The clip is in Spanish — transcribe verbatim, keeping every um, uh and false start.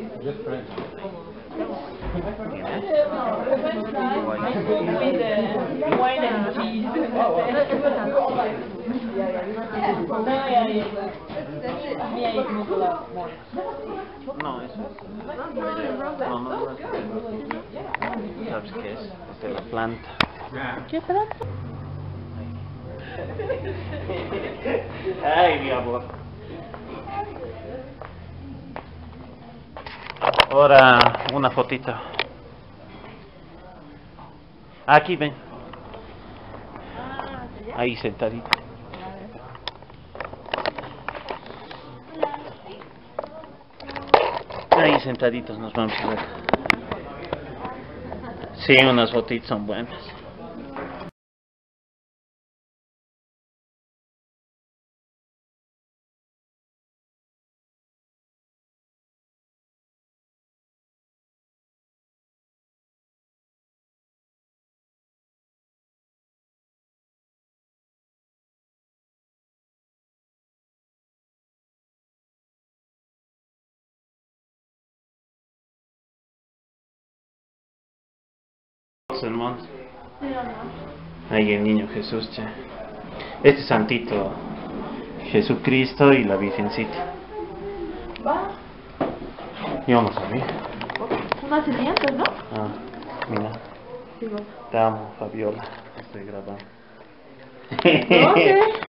Just friends. Wine and cheese. No, eso es. No, no, no. ¿Sabes qué es? Es de la planta. ¿Qué planta? Ay, mi amor. Ahora una fotito. Aquí ven. Ahí sentadito. Ahí sentaditos nos vamos a ver. Sí, unas fotitos son buenas. Hermanos. Ahí el niño Jesús, che. Este santito, Jesucristo y la Virgencita. Y vamos a ver. Unas sedientas, ¿no? Ah, mira. Digo. Te amo, Fabiola. Estoy grabando. ¿Dónde?